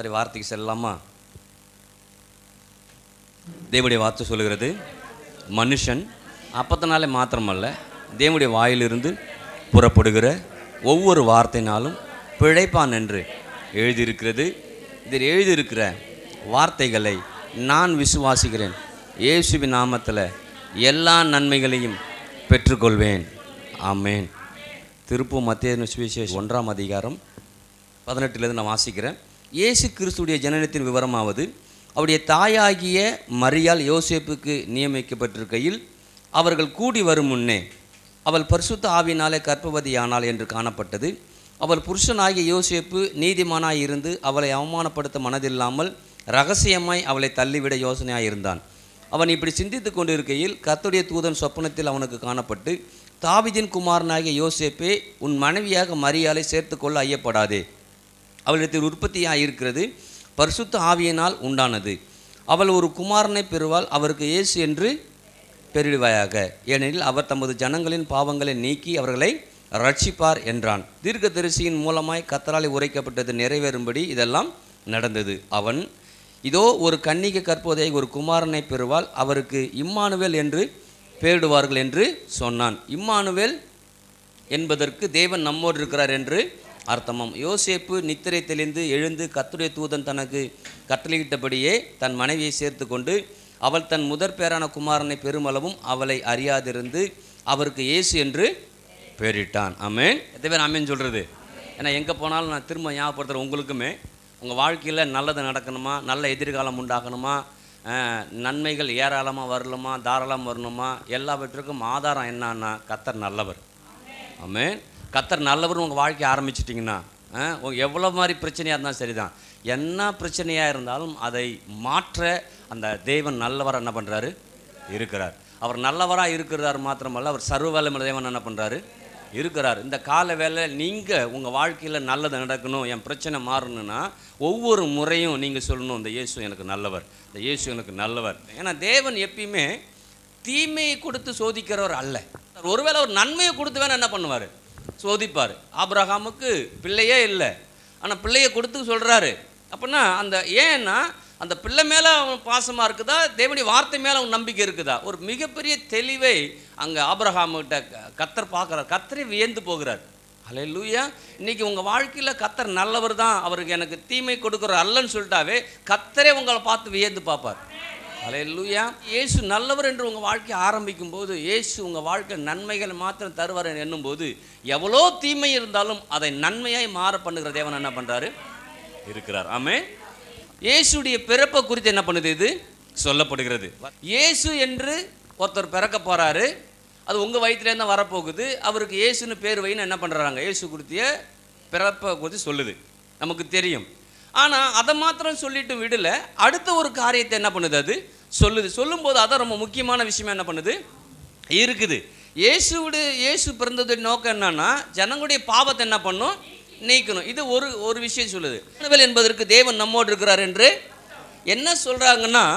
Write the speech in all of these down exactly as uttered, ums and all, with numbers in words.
சரி, வார்த்தைக்கு செல்லலாமா? தேவனுடைய வார்த்தை சொல்லுகிறது, மனுஷன் அப்பத்தினாலே மாத்திரமல்ல, தேவனுடைய வாயிலிருந்து புறப்படுகிற ஒவ்வொரு வார்த்தையினாலும் பிழைப்பான் என்று எழுதியிருக்கிறது. இதில் எழுதியிருக்கிற வார்த்தைகளை நான் விசுவாசிக்கிறேன். இயேசுவின் நாமத்தில் எல்லா நன்மைகளையும் பெற்றுக்கொள்வேன். ஆமேன். திருப்பும் மத்தேயு சுவிசேஷம் ஒன்றாம் அதிகாரம் பதினெட்டுலேருந்து நான் வாசிக்கிறேன். இயேசு கிறிஸ்துடைய ஜனனத்தின் விவரமாவது, அவருடைய தாயாகிய மரியாள் யோசேப்புக்கு நியமிக்கப்பட்டிருக்கையில் அவர்கள் கூடி வரும் முன்னே அவள் பரிசுத்த ஆவியினாலே கர்ப்பவதியானாள் என்று காணப்பட்டது. அவள் புருஷனாகிய யோசேப்பு நீதிமானாய் இருந்து அவளை அவமானப்படுத்த மனதில்லாமல் இரகசியமாய் அவளை தள்ளிவிட யோசனையாக இருந்தான். அவன் இப்படி சிந்தித்து கொண்டிருக்கையில் கர்த்தருடைய தூதன் சொப்பனத்தில் அவனுக்கு காணப்பட்டு, தாவீதின் குமாரனாகிய யோசேப்பே, உன் மனைவியாக மரியாளை சேர்த்து கொள்ள ஐயப்படாதே. அவளிடத்தில் உற்பத்தியாக இருக்கிறது பரிசுத்த ஆவியினால் உண்டானது. அவள் ஒரு குமாரனை பெறுவாள், அவருக்கு இயேசு என்று பெயரிடுவாயாக. ஏனெனில் அவர் தமது ஜனங்களின் பாவங்களை நீக்கி அவர்களை ரட்சிப்பார் என்றான். தீர்க்கதரிசியின் மூலமாய் கர்த்தராலே உரைக்கப்பட்டது நிறைவேறும்படி இதெல்லாம் நடந்தது. அவன், இதோ ஒரு கன்னிகை கற்போதை ஒரு குமாரனை பெறுவாள், அவருக்கு இம்மானுவேல் என்று பெயரிடுவார்கள் என்று சொன்னான். இம்மானுவேல் என்பதற்கு தேவன் நம்மோடு இருக்கிறார் என்று அர்த்தமாம். யோசேப்பு நித்திரை தெளிந்து எழுந்து கர்த்தருடைய தூதன் தனக்கு கட்டளையிட்டபடியே தன் மனைவியை சேர்த்து கொண்டு அவள் தன் முதற் பேரான குமாரனை பெருமளவும் அவளை அறியாதிருந்து அவருக்கு இயேசு என்று பெயரிட்டான். ஆமென். எத்தனை பேர் ஆமென் சொல்கிறது? ஏன்னா எங்கே போனாலும் நான் திரும்ப ஞாபகப்படுத்துகிறேன், உங்களுக்குமே உங்கள் வாழ்க்கையில் நல்லது நடக்கணுமா, நல்ல எதிர்காலம் உண்டாகணுமா, நன்மைகள் ஏராளமாக வரணுமா, தாராளமாக வரணுமா, எல்லாவற்றுக்கும் ஆதாரம் என்னன்னா கர்த்தர் நல்லவர். ஆமென். கர்த்தர் நல்லவர். உங்கள் வாழ்க்கையை ஆரம்பிச்சிட்டிங்கன்னா எவ்வளோ மாதிரி பிரச்சனையாக இருந்தாலும் சரிதான், என்ன பிரச்சனையாக இருந்தாலும் அதை மாற்ற அந்த தேவன் நல்லவராக என்ன பண்ணுறாரு இருக்கிறார். அவர் நல்லவராக இருக்கிறார் மாத்திரமல்ல, அவர் சர்வ வல்லமையுள்ள தேவன் என்ன பண்ணுறாரு இருக்கிறார். இந்த கால வேலை நீங்கள் உங்கள் வாழ்க்கையில் நல்லது நடக்கணும், என் பிரச்சனை மாறணும்னா ஒவ்வொரு முறையும் நீங்கள் சொல்லணும், இந்த இயேசு எனக்கு நல்லவர், இந்த இயேசு எனக்கு நல்லவர். ஏன்னா தேவன் எப்பயுமே தீமையை கொடுத்து சோதிக்கிறவர் அல்ல. ஒருவேளை ஒரு நன்மையை கொடுத்து வேணா என்ன பண்ணுவார், சோதிப்பார். ஆபிரகாமுக்கு பிள்ளையே இல்லை, ஆனால் பிள்ளையை கொடுத்து சொல்கிறாரு. அப்படின்னா அந்த ஏன்னா அந்த பிள்ளை மேலே அவன் பாசமாக இருக்குதா, தேவனுடைய வார்த்தை மேலே அவன் நம்பிக்கை இருக்குதா, ஒரு மிகப்பெரிய தெளிவை அங்கே ஆபிரகாம்கிட்ட கர்த்தர் பார்க்குறார். கர்த்தரே வியந்து போகிறார். ஹல்லேலூயா. இன்றைக்கி உங்கள் வாழ்க்கையில் கர்த்தர் நல்லவர் தான், அவருக்கு எனக்கு தீமை கொடுக்குற அல்லன்னு சொல்லிட்டாவே கர்த்தரே உங்களை பார்த்து வியந்து பார்ப்பார். ஹல்லேலூயா. இயேசு நல்லவர் என்று உங்கள் வாழ்க்கையை ஆரம்பிக்கும் போது, இயேசு உங்கள் வாழ்க்கை நன்மைகளை மாத்திரம் தருவார் என்னும் போது, எவ்வளோ தீமை இருந்தாலும் அதை நன்மையாய் மாற பண்ணுகிற தேவன் என்ன பண்ணுறாரு இருக்கிறார். ஆமென். இயேசுடைய பிறப்பை குறித்து என்ன பண்ணுது, இது சொல்லப்படுகிறது. இயேசு என்று ஒருத்தர் பிறக்க போகிறாரு, அது உங்கள் வயிற்றுலேருந்து வரப்போகுது, அவருக்கு இயேசுன்னு பேர் வைன்னு என்ன பண்ணுறாங்க, இயேசு குறித்திய பிறப்பை குறித்து சொல்லுது, நமக்கு தெரியும். ஆனால் அதை மாத்திரம் சொல்லிட்டு விடல, அடுத்த ஒரு காரியத்தை என்ன பண்ணுது அது சொல்லுது. சொல்லும்போது அதான் ரொம்ப முக்கியமான விஷயம் என்ன பண்ணுது இருக்குது. இயேசுடைய இயேசு பிறந்ததுடைய நோக்கம் என்னன்னா ஜனங்களுடைய பாவத்தை என்ன பண்ணும், நீக்கணும். இது ஒரு ஒரு விஷயம் சொல்லுது. இம்மானுவேல் என்பதற்கு தேவன் நம்மோடு இருக்கிறார் என்று என்ன சொல்கிறாங்கன்னா,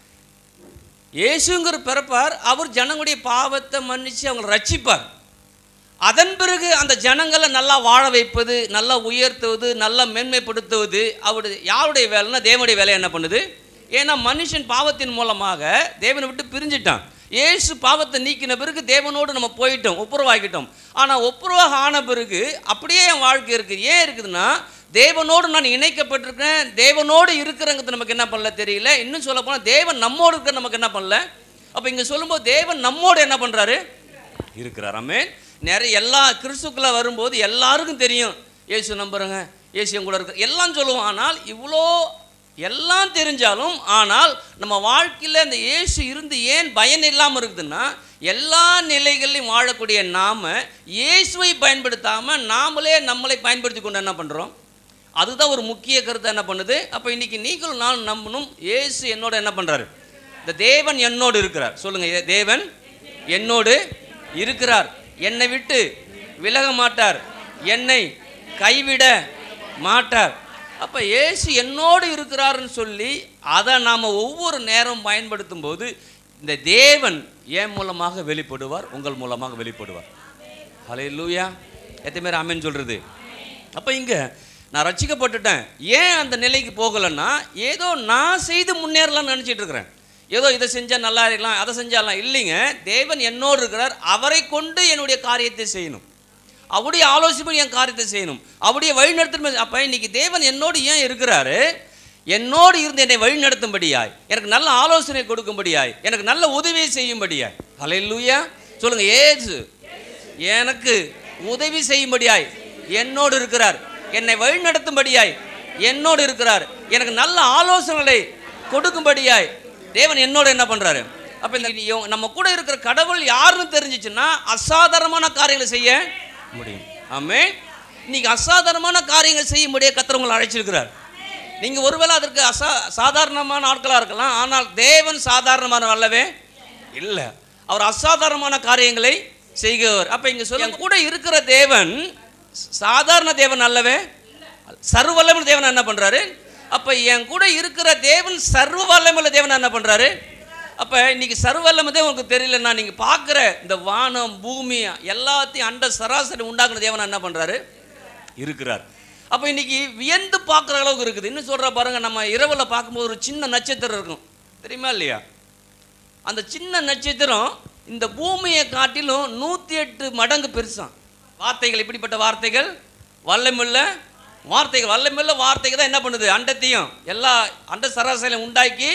இயேசுங்கிற பிறப்பார், அவர் ஜனங்களுடைய பாவத்தை மன்னித்து அவங்களை ரட்சிப்பார். அதன் பிறகு அந்த ஜனங்களை நல்லா வாழ வைப்பது, நல்லா உயர்த்துவது, நல்லா மேன்மைப்படுத்துவது அவருடைய யாருடைய வேலைன்னா தேவனுடைய வேலை என்ன பண்ணுது. ஏன்னா மனுஷன் பாவத்தின் மூலமாக தேவனை விட்டு பிரிஞ்சிட்டான். இயேசு பாவத்தை நீக்கின பிறகு தேவனோடு நம்ம போயிட்டோம், ஒப்புரவாகிட்டோம். ஆனால் ஒப்புரவாக ஆன பிறகு அப்படியே என் வாழ்க்கை இருக்குது. ஏன் இருக்குதுன்னா தேவனோடு நான் இணைக்கப்பட்டிருக்கேன், தேவனோடு இருக்கிறங்கிறது நமக்கு என்ன பண்ணல தெரியல. இன்னும் சொல்ல போனால் தேவன் நம்மோடு இருக்கிற நமக்கு என்ன பண்ணல. அப்போ இங்கே சொல்லும்போது தேவன் நம்மோடு என்ன பண்ணுறாரு இருக்கிறார். ஆமென். நிறைய எல்லா கிறிஸ்துக்குள்ளே வரும்போது எல்லாருக்கும் தெரியும் இயேசு நம்புறேங்க, இயேசு என் கூட இருக்கு எல்லாம் சொல்லுவோம். ஆனால் இவ்வளோ எல்லாம் தெரிஞ்சாலும் ஆனால் நம்ம வாழ்க்கையில் இந்த இயேசு இருந்து ஏன் பயன் இல்லாமல் இருக்குதுன்னா, எல்லா நிலைகளையும் வாழக்கூடிய நாம் இயேசுவை பயன்படுத்தாமல் நாமளே நம்மளை பயன்படுத்தி கொண்டு என்ன பண்ணுறோம், அதுதான் ஒரு முக்கிய கருத்தை என்ன பண்ணுது. அப்போ இன்றைக்கி நீங்களும் நான் நம்பணும், இயேசு என்னோட என்ன பண்ணுறாரு, இந்த தேவன் என்னோடு இருக்கிறார். சொல்லுங்கள், தேவன் என்னோடு இருக்கிறார், என்னை விட்டு விலக மாட்டார், என்னை கைவிட மாட்டார். அப்போ இயேசு என்னோடு இருக்கிறாருன்னு சொல்லி அதை நாம் ஒவ்வொரு நேரம் பயன்படுத்தும் போது இந்த தேவன் என் மூலமாக வெளிப்படுவார், உங்கள் மூலமாக வெளிப்படுவார். ஹல்லேலூயா. எத்தனை பேர் ஆமென் சொல்கிறது. அப்போ இங்கே நான் ரட்சிக்கப்பட்டுட்டேன், ஏன் அந்த நிலைக்கு போகலைன்னா ஏதோ நான் செய்து முன்னேறலாம்னு நினச்சிட்டு இருக்கிறேன். ஏதோ இதை செஞ்சால் நல்லா இருக்கலாம், அதை செஞ்சாலாம் இல்லைங்க. தேவன் என்னோடு இருக்கிறார், அவரை கொண்டு என்னுடைய காரியத்தை செய்யணும், அவருடைய ஆலோசனை என் காரியத்தை செய்யணும், அவருடைய வழிநடத்தணும். அப்போ இன்னைக்கு தேவன் என்னோடு ஏன் இருக்கிறாரு? என்னோடு இருந்து என்னை வழிநடத்தும்படியாய், எனக்கு நல்ல ஆலோசனை கொடுக்கும்படியாய், எனக்கு நல்ல உதவி செய்யும்படியாய். ஹல்லேலூயா சொல்லுங்க. ஏசு எனக்கு உதவி செய்யும்படியாய் என்னோடு இருக்கிறார், என்னை வழிநடத்தும்படியாய் என்னோடு இருக்கிறார், எனக்கு நல்ல ஆலோசனைகளை கொடுக்கும்படியாய் தேவன் என்னோட என்ன பண்றாரு? அப்ப இந்த நம்ம கூட இருக்கிற கடவுள் யாருன்னு தெரிஞ்சிச்சுன்னா அசாதாரணமான காரியங்களை செய்ய முடியும். ஆமென். இன்னைக்கு அசாதாரணமான காரியங்கள் செய்ய முடிய கர்த்தர் உங்களை அழைச்சிருக்கிறார். நீங்க ஒருவேளை அதற்கு அசா சாதாரணமான ஆட்களா இருக்கலாம், ஆனால் தேவன் சாதாரணமான அல்லவே இல்லை, அவர் அசாதாரணமான காரியங்களை செய்கிறவர். அப்ப இங்க சொல்ல கூட இருக்கிற தேவன் சாதாரண தேவன் அல்லவே, சர்வ வல்லமையுள்ள தேவன் என்ன பண்றாரு? அப்ப என் கூட இருக்கிற தேவன் சர்வ வல்லமையுள்ள தேவன் என்ன பண்றாரு? அப்ப இன்னைக்கு சர்வ வல்லமை தேவன் உங்களுக்கு தெரியலன்னா, நீங்க பார்க்குற இந்த வானம் பூமி எல்லாத்தையும் அண்ட சராசரி உண்டாக்குற தேவன் என்ன பண்றாரு? இருக்கிறார். அப்போ இன்னைக்கு வியந்து பார்க்குற அளவுக்கு இருக்குது. இன்னும் சொல்கிற பாருங்க, நம்ம இரவில் பார்க்கும்போது ஒரு சின்ன நட்சத்திரம் இருக்கும், தெரியுமா இல்லையா? அந்த சின்ன நட்சத்திரம் இந்த பூமியை காட்டிலும் நூற்றி எட்டு மடங்கு பெருசான். வார்த்தைகள் இப்படிப்பட்ட வார்த்தைகள், வல்லமுள்ள வார்த்தைகள், வல்லமுள்ள வார்த்தைகள் தான் என்ன பண்ணுது? அண்டத்தையும் எல்லா அண்ட சராசரியும் உண்டாக்கி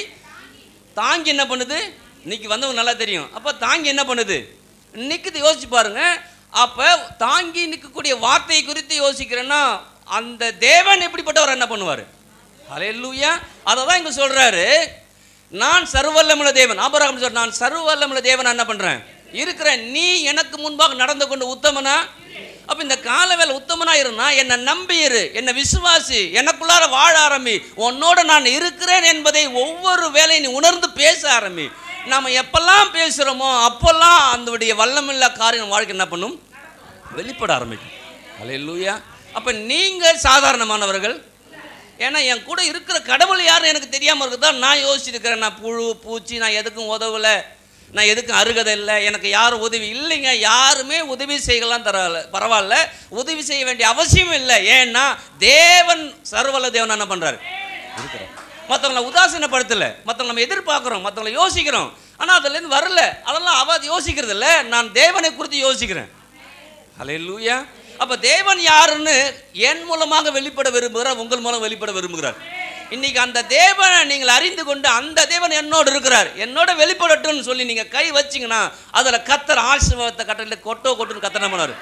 தாங்கி என்ன பண்ணுது? இன்னைக்கு வந்தவங்க நல்லா தெரியும். அப்போ தாங்கி என்ன பண்ணுது? இன்னைக்கு யோசிச்சு பாருங்க. அப்போ தாங்கி நிற்கக்கூடிய வார்த்தையை குறித்து யோசிக்கிறேன்னா அந்த தேவன் எப்படிப்பட்டவர் என்ன பண்ணுவார்? ஹல்லேலூயா. அதை தான் இங்கே சொல்கிறாரு, நான் சர்வவல்லமுள்ள தேவன். ஆபிரகாம் சொல்ற, நான் சர்வவல்லமுள்ள தேவன் என்ன பண்ணுறேன்? இருக்கிறேன், நீ எனக்கு முன்பாக நடந்து கொண்டு உத்தமனா. அப்போ இந்த காலவேளை உத்தமனா இருந்தா என்னை நம்பியிரு, என்னை விசுவாசி, எனக்குள்ளார வாழ ஆரம்பி, உன்னோட நான் இருக்கிறேன் என்பதை ஒவ்வொரு வேலையும் நீ உணர்ந்து பேச ஆரம்பி. நாம் எப்பெல்லாம் பேசுகிறோமோ அப்போல்லாம் அந்த வல்லமில்லா காரியம் வாழ்க்கை என்ன பண்ணும்? வெளிப்பட ஆரம்பிக்கும். ஹல்லேலூயா. அப்போ நீங்கள் சாதாரணமானவர்கள். ஏன்னா என் கூட இருக்கிற கடவுள் யாருன்னு எனக்கு தெரியாமல் இருக்குதா நான் யோசிச்சுருக்கிறேன். நான் புழு பூச்சி, நான் எதுக்கும் உதவலை, நான் எதுக்கும் அருகதை இல்லை, எனக்கு யாரும் உதவி இல்லைங்க. யாருமே உதவி செய்யலாம் தரல, பரவாயில்ல, உதவி செய்ய வேண்டிய அவசியம் இல்லை. ஏன்னா தேவன் சர்வவல்ல தேவன் என்ன பண்ணுறாரு? இருக்கிறார். மற்றவங்களை உதாசீனப்படுத்தலை, மற்றவங்களை நம்ம எதிர்பார்க்குறோம், மற்றவங்களை யோசிக்கிறோம், ஆனால் அதுலேருந்து வரல. அதெல்லாம் அவ யோசிக்கிறது இல்லை, நான் தேவனை குறித்து யோசிக்கிறேன். ஹல்லேலூயா. அப்போ தேவன் யாருன்னு என் மூலமாக வெளிப்பட விரும்புகிறார், உங்கள் மூலம் வெளிப்பட விரும்புகிறார். இன்னைக்கு அந்த தேவனை நீங்கள் அறிந்து கொண்டு அந்த தேவன் என்னோடு இருக்கிறார், என்னோட வெளிப்படட்டும்னு சொல்லி நீங்கள் கை வச்சிங்கன்னா அதில் கர்த்தர் ஆசீர்வாதத்தை கட்டளை கொட்டோ கொட்டுன்னு கர்த்தர் என்ன பண்ணுவார்?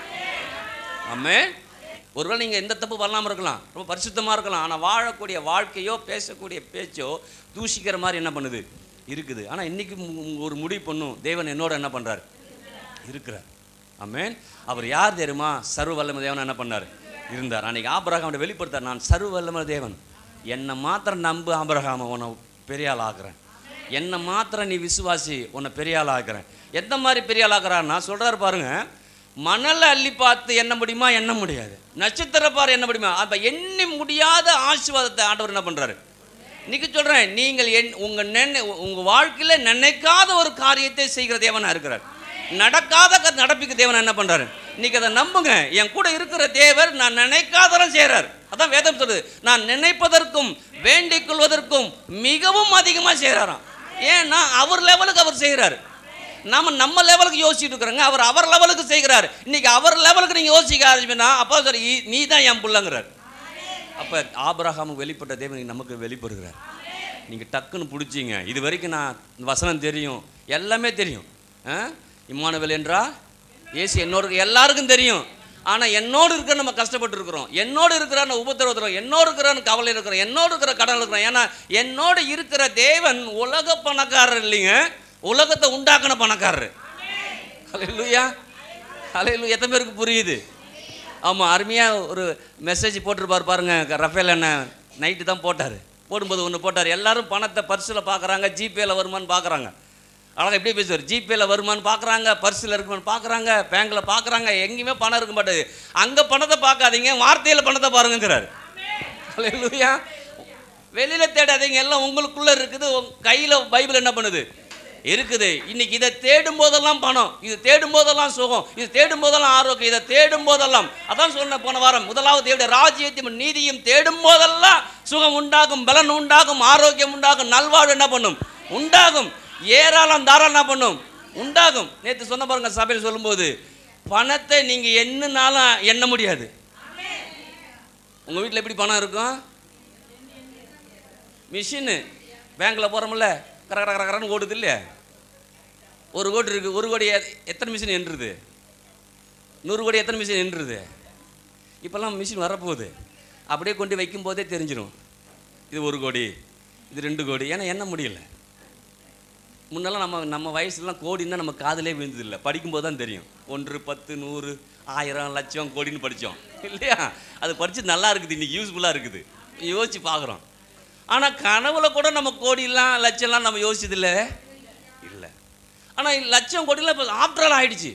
ஆமென். ஒருவேளை நீங்கள் எந்த தப்பு பண்ணாமல் இருக்கலாம், ரொம்ப பரிசுத்தமாக இருக்கலாம், ஆனால் வாழக்கூடிய வாழ்க்கையோ பேசக்கூடிய பேச்சோ தூஷிக்கிற மாதிரி என்ன பண்ணுது? இருக்குது. ஆனால் இன்றைக்கி ஒரு முடிவு பண்ணும், தேவன் என்னோட என்ன பண்ணுறார்? இருக்கிறார். ஆமென். அவர் யார் தெரியுமா? சர்வ வல்லமை தேவன் என்ன பண்ணார்? இருந்தார். அன்றைக்கி ஆபிரகாம் வெளிப்படுத்தார், நான் சர்வ வல்லமை தேவன், என்னை மாத்திரம் நம்பு ஆபிரகாம், உன்னை பெரிய ஆள் ஆக்குறேன், என்னை மாத்திரம் நீ விசுவாசி, உன்னை பெரிய ஆள் ஆக்குறேன். எந்த மாதிரி பெரிய ஆள் ஆக்குறாருன்னா சொல்கிறார் பாருங்க, மணலை அள்ளி பார்த்து எண்ண முடியுமா? எண்ண முடியாது. நட்சத்திர பாரு எண்ண முடியுமா? அப்போ எண்ணி முடியாத ஆசீர்வாதத்தை ஆண்டவர் என்ன பண்ணுறாரு? இன்னைக்கு சொல்கிறேன், நீங்கள் என் உங்கள் நினை உங்கள் வாழ்க்கையில் நினைக்காத ஒரு காரியத்தை செய்கிற தேவனாக இருக்கிறார். நடக்காத நடப்பிக்க தேவன் என்ன பண்ணுறாரு? இன்னைக்கு அதை நம்புங்க. என் கூட இருக்கிற தேவர் நான் நினைக்காதெல்லாம் செய்கிறார். அதான் வேதம் சொல்லுது, நான் நினைப்பதற்கும் வேண்டிக் கொள்வதற்கும் மிகவும் அதிகமாக செய்கிறாராம். ஏன்னா அவர் லெவலுக்கு அவர் செய்கிறார். நம்ம நம்ம லெவலுக்கு யோசிச்சுட்டு இருக்கிறோங்க, அவர் அவர் லெவலுக்கு செய்கிறார். இன்னைக்கு அவர் லெவலுக்கு நீங்கள் யோசிக்க ஆரம்பிச்சுன்னா அப்போ சார் நீ தான் என் பிள்ளைங்கிறார். அப்போ ஆபிரகாமுக்கு வெளிப்பட்ட தேவன் நமக்கு வெளிப்படுகிறார். நீங்கள் டக்குன்னு பிடிச்சிங்க. இது வரைக்கும் நான் வசனம் தெரியும், எல்லாமே தெரியும். இம்மானுவேல் என்றா ஏசு என்னோடு எல்லாருக்கும் தெரியும். ஆனால் என்னோடு இருக்கிற நம்ம கஷ்டப்பட்டு இருக்கிறோம், என்னோடு இருக்கிறான்னு உபத்திரவத்துறோம், என்னோடு இருக்கிறான்னு கவலை இருக்கிறோம், என்னோடு இருக்கிற கடன் இருக்கிறோம். ஏன்னா என்னோடு இருக்கிற தேவன் உலக பணக்காரர் இல்லைங்க, உலகத்தை உண்டாக்கின பணக்காரர். ஹல்லேலூயா. ஹல்லேலூயா. எத்தனை பேருக்கு புரியுது? ஆமாம், அருமையாக ஒரு மெசேஜ் போட்டிருப்பார் பாருங்க. ரஃபேல் அண்ணன் நைட்டு தான் போட்டார். போடும்போது ஒன்று போட்டார், எல்லாரும் பணத்தை பர்ஸில் பார்க்குறாங்க, ஜிபேயில் வருமானு பார்க்குறாங்க. அழகாக எப்படி பேசுவார்? ஜிபேயில் வருமானு பார்க்குறாங்க, பர்ஸில் இருக்குமான்னு பார்க்குறாங்க, பேங்கில் பார்க்குறாங்க, எங்கேயுமே பணம் இருக்க மாட்டேது. அங்கே பணத்தை பார்க்காதீங்க, வார்த்தையில் பணத்தை பாருங்கிறார். ஹல்லேலூயா. வெளியில் தேடாதீங்க, எல்லாம் உங்களுக்குள்ளே இருக்குது. கையில் பைபிள் என்ன பண்ணுது? இருக்குது. இன்னைக்கு இதை தேடும் போதெல்லாம் பணம், இது தேடும் போதெல்லாம் சுகம், இது தேடும் போதெல்லாம் ஆரோக்கியம், இதை தேடும் போதெல்லாம், அதான் சொன்ன போன வாரம், முதலாவது தேவனுடைய ராஜ்யத்தையும் நீதியும் தேடும் போதெல்லாம் சுகம் உண்டாகும், பலன் உண்டாகும், ஆரோக்கியம் உண்டாகும், நல்வாழ்வு என்ன பண்ணும் உண்டாகும், ஏராளம் தாராளம் என்ன பண்ணும் உண்டாகும். நேற்று சொன்ன பாருங்க சபையில் சொல்லும்போது, பணத்தை நீங்க என்னன்னாலும் எண்ண முடியாது. உங்க வீட்டில் எப்படி பணம் இருக்கும்? மிஷினு பேங்க்ல போறோம்ல, கர கர கரன்னு ஓடுது இல்லையா? ஒரு கோடி இருக்கு, ஒரு கோடி எத்தனை மிஷின் என்றுது? நூறு கோடி எத்தனை மிஷின் என்றுது? இப்போல்லாம் மிஷின் வரப்போகுது, அப்படியே கொண்டு வைக்கும் போதே தெரிஞ்சிடும் இது ஒரு கோடி, இது ரெண்டு கோடி. ஏன்னா எண்ண முடியல. முன்னெல்லாம் நம்ம நம்ம வயசுலாம் கோடின்னா நம்ம காதலே விழுந்ததில்லை, படிக்கும்போது தான் தெரியும். ஒன்று, பத்து, நூறு, ஆயிரம், லட்சம், கோடின்னு படித்தோம் இல்லையா? அது படித்து நல்லா இருக்குது, இன்றைக்கி யூஸ்ஃபுல்லாக இருக்குது, யோசித்து பார்க்குறோம். ஆனால் கனவுல கூட நம்ம கோடிலாம் லட்சம்லாம் நம்ம யோசிச்சதில்லை இல்லை. ஆனால் லட்சம் கோடிலாம் இப்போ ஆஃப்டர் ஆல் ஆகிடுச்சு.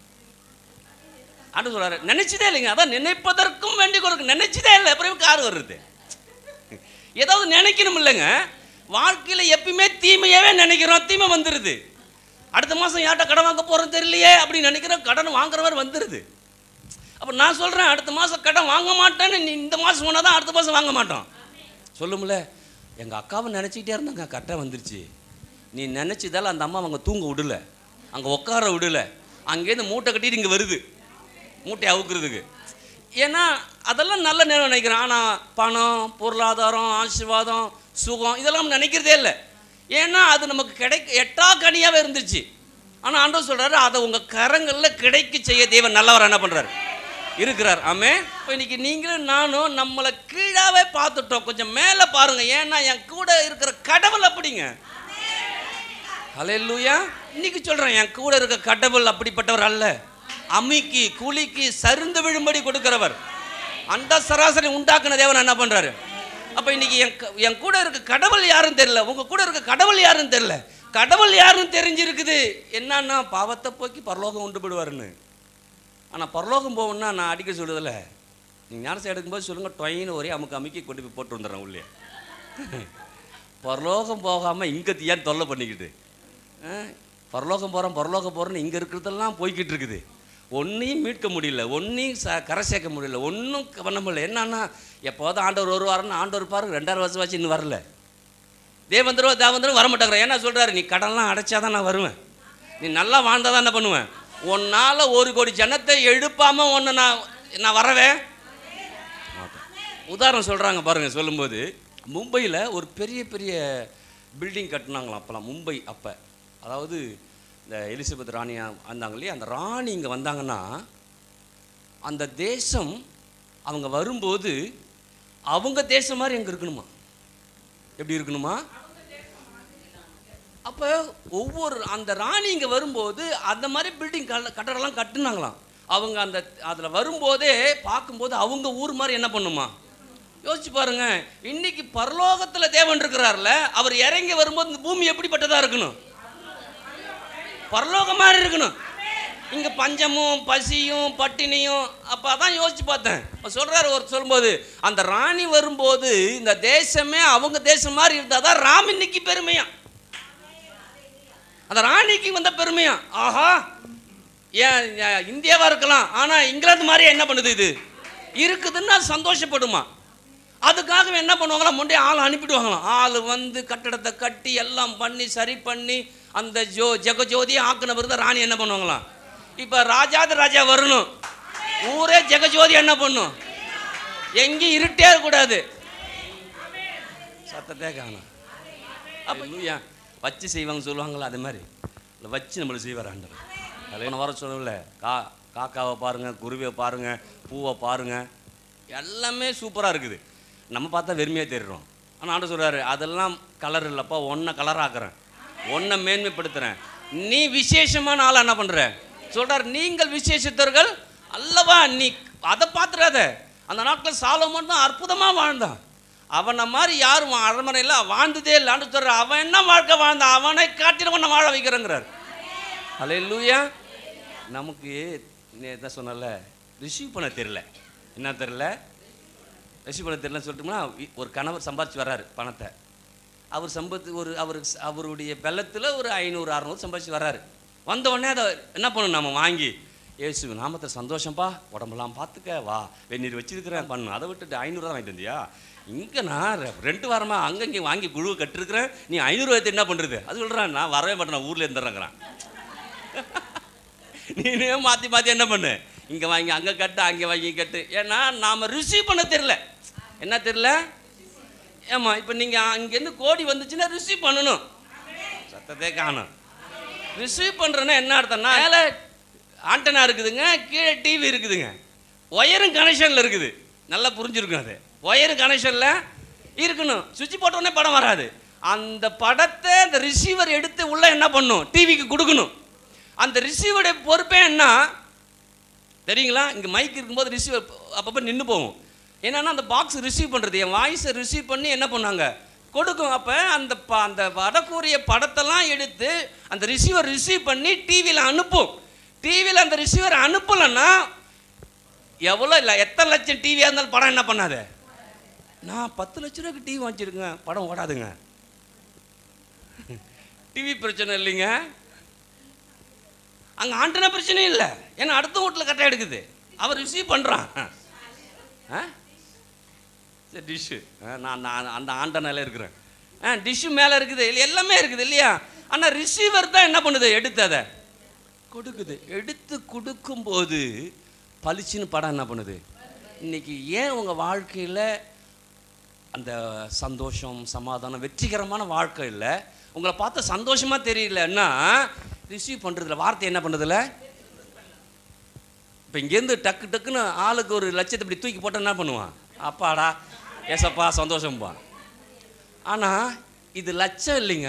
ஆண்டு சொல்கிறாரு, நினச்சதே இல்லைங்க. அதான் நினைப்பதற்கும் வேண்டி கொடுக்க நினச்சதே இல்லை, அப்புறம் கார் வருது. ஏதாவது நினைக்கணும் இல்லைங்க. வாழ்க்கையில் எப்பயுமே தீமையாகவே நினைக்கிறோம், தீமை வந்துடுது. அடுத்த மாதம் யார்கிட்ட கடன் வாங்க போகிறோம் தெரியலையே அப்படின்னு நினைக்கிறோம், கடன் வாங்குற மாதிரி வந்துடுது. அப்போ நான் சொல்கிறேன், அடுத்த மாதம் கடன் வாங்க மாட்டேன்னு நீ இந்த மாதம் சொன்னால் தான் அடுத்த மாதம் வாங்க மாட்டோம். சொல்லுமில்ல, எங்கள் அக்காவை நினச்சிக்கிட்டே இருந்தாங்க, கரெக்டாக வந்துருச்சு. நீ நினச்சதால் அந்த அம்மா அவங்க தூங்க விடலை, அங்கே உட்கார விடலை, அங்கேருந்து மூட்டை கட்டிட்டு இங்கே வருது மூட்டை அவுக்கிறதுக்கு. ஏன்னா அதெல்லாம் நல்ல நேரம் நினைக்கிறேன். ஆனால் பணம், பொருளாதாரம், ஆசீர்வாதம், சுகம் இதெல்லாம் நினைக்கிறதே இல்லை. ஏன்னா அது நமக்கு கிடைக்க எட்டா கனியாகவே இருந்துச்சு. ஆனால் ஆண்டவர் சொல்கிறாரு, அதை உங்கள் கரங்களில் கிடைக்க செய்ய தேவன் நல்லவர் என்ன பண்ணுறாரு இருக்கிறார். ஆமே. இப்போ இன்னைக்கு நீங்களும் நானும் நம்மளை கீழாவே பார்த்துட்டோம், கொஞ்சம் மேலே பாருங்கள். ஏன்னா என் கூட இருக்கிற கடவுள் அப்படிங்க. ஹல்லேலூயா. இன்னைக்கு சொல்கிறேன், என் கூட இருக்க கடவுள் அப்படிப்பட்டவர் அல்ல. அமிக்கி குலுக்கி சரிந்து விழும்படி கொடுக்கிறவர், அந்த சராசரி உண்டாக்குன தேவன் என்ன பண்ணுறாரு. அப்போ இன்னைக்கு என் என் கூட இருக்க கடவுள் யாருன்னு தெரியல, உங்கள் கூட இருக்க கடவுள் யாருன்னு தெரியல. கடவுள் யாருன்னு தெரிஞ்சிருக்குது என்னன்னா, பாவத்தை போக்கி பரலோகம் உண்டு விடுவாருன்னு. ஆனால் பரலோகம் போகணுன்னா நான் அடிக்க சொல்லுதில்ல, நீங்கள் ஞானசை எடுக்கும்போது சொல்லுங்கள், டொயின்னு ஒரே அமுக்கு அமுக்கி கொண்டு போய் போட்டு வந்துடுறேன் உள்ளே. பரலோகம் போகாமல் இங்கே ஏன் தொல்லை பண்ணிக்கிட்டு, பரலோகம் போகிறோம் பரலோகம் போகிறோன்னு இங்கே இருக்கிறதெல்லாம் போய்கிட்டு இருக்குது. ஒன்றையும் மீட்க முடியல, ஒன்றையும் ச கரை சேர்க்க முடியல, ஒன்றும் பண்ண முடியல. என்னன்னா, எப்போது ஆண்டவர் வருவாருன்னு ஆண்டவர் பாருங்க, ரெண்டாயிரம் வருஷம் வச்சு இன்னும் வரல. தேவந்தரோ தேவந்தரும் வர மாட்டேங்கிறேன். ஏன்னா சொல்கிறாரு, நீ கடன்லாம் அடைச்சாதான் நான் வருவேன், நீ நல்லா வாழ்ந்தால் தான் என்ன பண்ணுவேன். உன்னால் ஒரு கோடி ஜனத்தை எழுப்பாமல் ஒன்று நான் நான் வரவே. உதாரணம் சொல்கிறாங்க பாருங்கள். சொல்லும்போது மும்பையில் ஒரு பெரிய பெரிய பில்டிங் கட்டினாங்களாம் அப்போலாம். மும்பை அப்போ, அதாவது இந்த எலிசபெத் ராணி வந்தாங்க இல்லையா, அந்த ராணி இங்கே வந்தாங்கன்னா அந்த தேசம் அவங்க வரும்போது அவங்க தேசம் மாதிரி எங்கே இருக்கணுமா, எப்படி இருக்கணுமா. அப்போ ஒவ்வொரு அந்த ராணி இங்கே வரும்போது அந்த மாதிரி பில்டிங் கட்டடம்லாம் கட்டுனாங்களாம். அவங்க அந்த அதில் வரும்போதே பார்க்கும்போது அவங்க ஊர் மாதிரி என்ன பண்ணுமா யோசிச்சு பாருங்க. இன்னைக்கு பரலோகத்தில் தேவன் இருக்கிறார்ல, அவர் இறங்கி வரும்போது இந்த பூமி எப்படிப்பட்டதாக இருக்கணும், பரலோகம் மாதிரி இருக்கணும். இங்கே பஞ்சமும் பசியும் பட்டினியும். அப்போ அதான் யோசிச்சு பார்த்தேன். இப்போ சொல்கிறாரு ஒரு சொல்லும்போது, அந்த ராணி வரும்போது இந்த தேசமே அவங்க தேசம் மாதிரி இருந்தால் தான் ராம் இன்னைக்கு பெருமையா, அந்த ராணிக்கு வந்த பெருமையா. ஆஹா, ஏன் இந்தியாவாக இருக்கலாம், ஆனால் இங்கிலாந்து மாதிரி என்ன பண்ணுது இது இருக்குதுன்னு அது சந்தோஷப்படுமா. அதுக்காக என்ன பண்ணுவாங்களாம், முன்னே ஆள் அனுப்பிடுவாங்களாம். ஆள் வந்து கட்டடத்தை கட்டி எல்லாம் பண்ணி சரி பண்ணி அந்த ஜோ ஜெகஜோதியை ஆக்கின பிறகு ராணி என்ன பண்ணுவாங்களாம். இப்போ ராஜாத ராஜா வரணும், ஊரே ஜெகஜோதி என்ன பண்ணும், எங்கேயும் இருட்டே கூடாது, சத்தத்தே காணும். அப்போ ஏன் வச்சு செய்வாங்க சொல்லுவாங்களா, அது மாதிரி இல்லை வச்சு நம்மளை செய்வார் ஆண்டவர். அதில் வர சொல்லல, கா காக்காவை பாருங்கள், குருவியை பாருங்கள், பூவை பாருங்கள், எல்லாமே சூப்பராக இருக்குது. நம்ம பார்த்தா வெறுமையாக தெரிகிறோம். ஆனால் ஆண்டவர் சொல்கிறாரு, அதெல்லாம் கலர் இல்லைப்பா, ஒன்றை கலராக்குறேன், ஒன்றை மேன்மைப்படுத்துகிறேன், நீ விசேஷமான ஆள் என்ன பண்ணுற சொல்கிறார். நீங்கள் விசேஷத்தர்கள் அல்லவா, நீ அதை பார்த்துடாத. அந்த நாட்டில் சாலமோன் தான் அற்புதமாக வாழ்ந்தான், அவனை மாதிரி யாரும் அரண்மனையில் வாழ்ந்ததே இல்லை. ஆண்டு சொல்கிறார், அவன் என்ன வாழ்க்கை வாழ்ந்தான், அவனை காட்டின ஒன்றை வாழ வைக்கிறேங்கிறார். அல்லேலூயா. நமக்கு என்ன சொன்னல, ரிசீவ் பண்ண தெரியல, என்ன தெரியல, ரிசீவ் பண்ண தெரியலன்னு சொல்லிட்டோம்னா, ஒரு கணவர் சம்பாதிச்சு வர்றாரு பணத்தை, அவர் சம்பத்து ஒரு அவர் அவருடைய வெள்ளத்தில் ஒரு ஐநூறு அறநூறு சம்பாதிச்சு வர்றாரு. வந்தவுடனே அதை என்ன பண்ணணும், நம்ம வாங்கி ஏசு நாமத்தை சந்தோஷம்ப்பா, உடம்பெல்லாம் பார்த்துக்க, வா வெந்நீர் வச்சிருக்கிறேன் பண்ணு. அதை விட்டுட்டு ஐநூறுரூவா வாங்கிட்டு வந்தியா, இங்கே நான் ரெண்டு வாரமா அங்கே இங்கே வாங்கி குழுவை கட்டிருக்கிறேன், நீ ஐநூறுரூவா எடுத்து என்ன பண்ணுறது? அது சொல்கிறான், நான் வரவே மாட்டேன், நான் ஊரில் இருந்துடுறேங்கிறான். நீனே மாற்றி மாற்றி என்ன பண்ணு, இங்கே வாங்கி அங்கே கட்டு, அங்கே வாங்கி கட்டு. ஏன்னா நாம் ரிசீவ் பண்ண தெரில. என்ன தெரில? ஏம்மா இப்போ நீங்கள் அங்கேருந்து கோடி வந்துச்சுன்னா ரிசீவ் பண்ணணும். சத்தத்தை காணும். ரிசீவ் பண்ணுறேன்னா என்ன அர்த்தம்னா, மேலே ஆண்டனா இருக்குதுங்க, கீழே டிவி இருக்குதுங்க, ஒயரும் கனெக்ஷனில் இருக்குது. நல்லா புரிஞ்சுருக்கும். அது ஒயரும் கனெக்ஷனில் இருக்கணும். சுவிட்ச் போட்டோடனே படம் வராது. அந்த படத்தை அந்த ரிசீவர் எடுத்து உள்ளே என்ன பண்ணும், டிவிக்கு கொடுக்கணும். அந்த ரிசீவருடைய பொறுப்பே என்ன தெரியுங்களா? இங்கே மைக் இருக்கும்போது ரிசீவர் அப்பப்போ நின்று போகும். என்னன்னா அந்த பாக்ஸ் ரிசீவ் பண்ணுறது, என் வாய்ஸை ரிசீவ் பண்ணி என்ன பண்ணாங்க, கொடுக்கும். அப்போ அந்த ப அந்த வரக்கூடிய படத்தெல்லாம் எடுத்து அந்த ரிசீவர் ரிசீவ் பண்ணி டிவியில் அனுப்பும். டிவியில் அந்த ரிசீவர் அனுப்பலைன்னா எவ்வளோ இல்லை, எத்தனை லட்சம் டிவியாக இருந்தாலும் படம் என்ன பண்ணாது. நான் பத்து லட்ச ரூபாய்க்கு டிவி வாங்கிச்சிருக்கேன், படம் ஓடாதுங்க. டிவி பிரச்சனை இல்லைங்க, அங்கே ஆண்டனா பிரச்சனையும் இல்லை. ஏன்னா அடுத்த வீட்டில் கரெக்டாக எடுக்குது, அவர் ரிசீவ் பண்ணுறான். ஆ சரி டிஷ்ஷு நான் நான் அந்த ஆண்டனால இருக்கிறேன். ஆ டிஷ்ஷு மேலே இருக்குது, இல்லை எல்லாமே இருக்குது இல்லையா? ஆனால் ரிசீவர் தான் என்ன பண்ணுது, எடுத்து அதை கொடுக்குது. எடுத்து கொடுக்கும்போது பளிச்சுன்னு படம் என்ன பண்ணுது. இன்றைக்கி ஏன் உங்கள் வாழ்க்கையில் அந்த சந்தோஷம், சமாதானம், வெற்றிகரமான வாழ்க்கை இல்லை, உங்களை பார்த்த சந்தோஷமாக தெரியலன்னா ரிசீவ் பண்ணுறதில்ல, வார்த்தை என்ன பண்ணுறதில்ல. இப்போ இங்கேருந்து டக்கு டக்குன்னு ஆளுக்கு ஒரு லட்சத்தை இப்படி தூக்கி போட்டால் என்ன பண்ணுவான், அப்பாடா ஏசப்பா சந்தோஷம்பா. ஆனால் இது லட்சம் இல்லைங்க,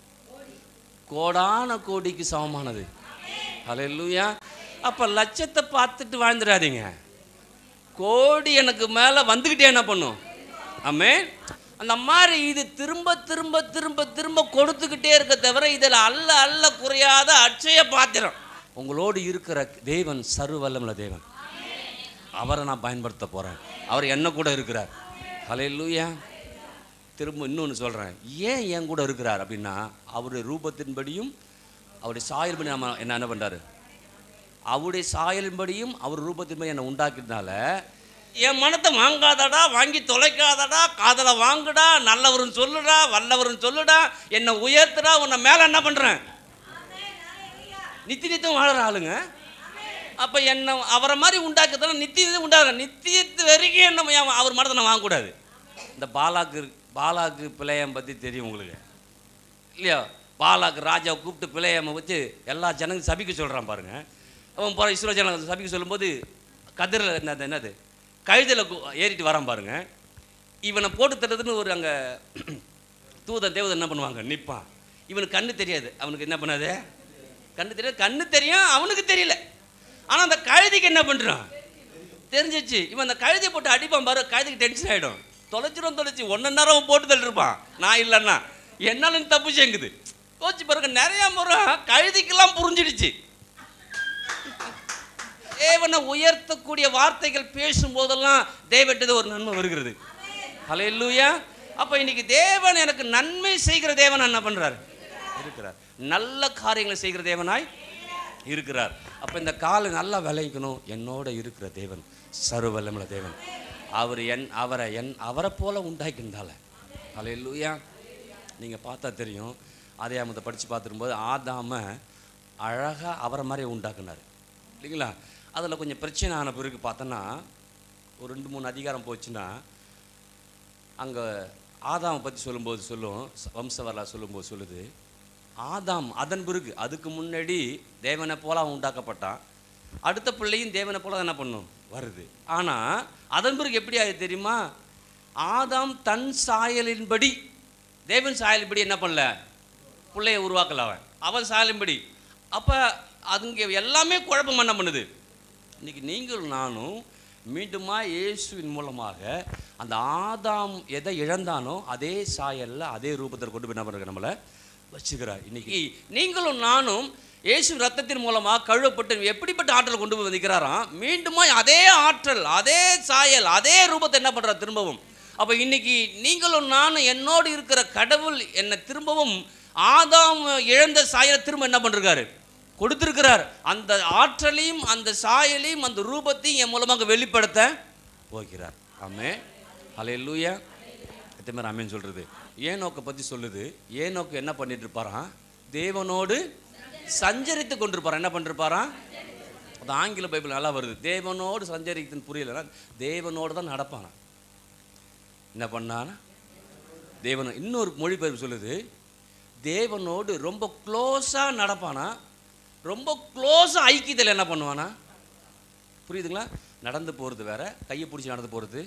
கோடான கோடிக்கு சமமானது. ஹல்லேலூயா. அப்போ லட்சத்தை பார்த்துட்டு வாழ்ந்துடாதீங்க, கோடி எனக்கு மேலே வந்துக்கிட்டே என்ன பண்ணும். ஆமென். அந்த மாதிரி இது திரும்ப திரும்ப திரும்ப திரும்ப கொடுத்துக்கிட்டே இருக்க தவிர இதில் அல்ல அல்ல குறையாத அட்சய பாத்திரம். உங்களோடு இருக்கிற தேவன் சர்வவல்லமுள்ள தேவன், அவரை நான் பயன்படுத்த போகிறேன். அவர் என்ன கூட இருக்கிறார். ஹல்லேலூயா. திரும்ப இன்னொன்று சொல்கிறேன், ஏன் என் கூட இருக்கிறார் அப்படின்னா, அவருடைய ரூபத்தின்படியும் அவருடைய சாயல்படி நம்ம என்ன என்ன பண்ணுறாரு, அவருடைய சாயலின்படியும் அவர் ரூபத்தின்படி என்னை உண்டாக்கினால என் மனத்தை வாங்காதடா, வாங்கி தொலைக்காதடா, காதலை வாங்குடா, நல்லவரும் சொல்லுடா, வல்லவரும் சொல்லுடா, என்னை உயர்த்துடா, உன்னை மேலே என்ன பண்ணுறேன், நித்திய நித்தியம் வாழற ஆளுங்க. அப்போ என்ன அவரை மாதிரி உண்டாக்குறதுனா நித்தியத்தை உண்டாக்குற, நித்தியத்து வரைக்கும் என்ன அவர் மனத்தை நான் வாங்கக்கூடாது. இந்த பாலாக்கு பாலாக்கு பிள்ளையம் பற்றி தெரியும் உங்களுக்கு இல்லையா? பாலாக்கு ராஜாவை கூப்பிட்டு பிள்ளையம்மை வச்சு எல்லா ஜனங்களும் சபிக்க சொல்கிறான் பாருங்க. அவன் போகிற இஸ்ரோ ஜனங்கள் சபிக்க சொல்லும்போது கதிரில் என்னது என்னது கழுதில் ஏறிட்டு வரான் பாருங்க. இவனை போட்டு தட்டுறதுன்னு ஒரு அங்கே தூதன் தேவதன் என்ன பண்ணுவாங்க, நிற்பான். இவனுக்கு கண்ணு தெரியாது, அவனுக்கு என்ன பண்ணாது, கண்ணு தெரியாது. கண்ணு தெரியும், அவனுக்கு தெரியல. ஆனால் அந்த கழுதிக்கு என்ன பண்ணுறான் தெரிஞ்சிச்சு. இவன் அந்த கழுதியை போட்டு அடிப்பான் பாரு, கழுதிக்கு டென்ஷன் ஆகிடும், தொலைச்சிடும் தொலைச்சி ஒன்று நேரம் போட்டு தள்ளிருப்பான். நான் இல்லைன்னா என்னாலும் தப்பு சேங்குது கோச்சு பாருங்க. நிறையா முறை கழுதிக்கெல்லாம் புரிஞ்சிடுச்சு. தேவனை உயர்த்தக்கூடிய வார்த்தைகள் பேசும் போதெல்லாம் தேவன்கிட்ட ஒரு நன்மை வருகிறது. ஹல்லேலூயா. அப்போ இன்னைக்கு தேவன் எனக்கு நன்மை செய்கிற தேவன் என்ன பண்ணுறாரு, இருக்கிறார். நல்ல காரியங்களை செய்கிற தேவனாய் இருக்கிறார். அப்போ இந்த காலை நல்லா விளைக்கணும். என்னோட இருக்கிற தேவன் சர்வவல்லமுள்ள தேவன். அவர் என் அவரை என் அவரை போல உண்டாக்கியிருந்தால. ஹல்லேலூயா. நீங்கள் பார்த்தா தெரியும், ஆதியாகமத்தை படித்து பார்த்துருக்கும்போது ஆதாமை அழகாக அவரை மாதிரி உண்டாக்குனார் இல்லைங்களா? அதில் கொஞ்சம் பிரச்சனை ஆன பிறகு பார்த்தோன்னா ஒரு ரெண்டு மூணு அதிகாரம் போச்சுன்னா அங்கே ஆதாமை பற்றி சொல்லும்போது சொல்லும், வம்ச வரலாறு சொல்லும்போது சொல்லுது, ஆதாம் அதன் பிறகு அதுக்கு முன்னாடி தேவனை போல அவன் உண்டாக்கப்பட்டான். அடுத்த பிள்ளையும் தேவனை போல என்ன பண்ணும் வருது. ஆனால் அதன் பிறகு எப்படி ஆகுது தெரியுமா? ஆதாம் தன் சாயலின்படி, தேவன் சாயலின்படி என்ன பண்ணல, பிள்ளையை உருவாக்கல அவன் அவன் சாயலின்படி. அப்போ அதுங்க எல்லாமே குழப்பம் என்ன பண்ணுது. இன்றைக்கி நீங்கள் நானும் மீண்டுமா இயேசுவின் மூலமாக அந்த ஆதாம் எதை இழந்தானோ அதே சாயலில் அதே ரூபத்தில் கொண்டு போய் என்ன பண்ணுற நம்மளை வச்சுக்கிறார். இன்னைக்கு நீங்களும் நானும் இயேசு ரத்தத்தின் மூலமாக கழுவப்பட்டு எப்படிப்பட்ட ஆற்றல் கொண்டு போய் வந்திருக்கிறாராம். மீண்டுமா அதே ஆற்றல், அதே சாயல், அதே ரூபத்தை என்ன பண்ணுறார் திரும்பவும். அப்போ இன்னைக்கு நீங்களும் நானும் என்னோடு இருக்கிற கடவுள் என்னை திரும்பவும் ஆதாம் இழந்த சாயலை திரும்ப என்ன பண்ணிருக்காரு, கொடுத்துருக்கிறார். அந்த ஆற்றலையும் அந்த சாயலையும் அந்த ரூபத்தையும் என் மூலமாக வெளிப்படுத்த போகிறார். ஆமே, ஹல்லேலூயா. எத்தனை பேர் ஆமேன்னு சொல்றது? ஏனோக்கை பற்றி சொல்லுது. ஏனோக்கு என்ன பண்ணிட்டு இருப்பாராம், தேவனோடு சஞ்சரித்து கொண்டிருப்பாரான். என்ன பண்ணிருப்பாரான்? அது ஆங்கில பைபிள் நல்லா வருது. தேவனோடு சஞ்சரித்துன்னு புரியலன்னா தேவனோடு தான் நடப்பானா. என்ன பண்ணானா தேவன். இன்னொரு மொழிபெயர்ப்பு சொல்லுது, தேவனோடு ரொம்ப க்ளோஸாக நடப்பானா. ரொம்ப க்ளோஸாக ஐக்கியத்தில் என்ன பண்ணுவானா. புரியுதுங்களா? நடந்து போகிறது வேற, கையை பிடிச்சி நடந்து போகிறது.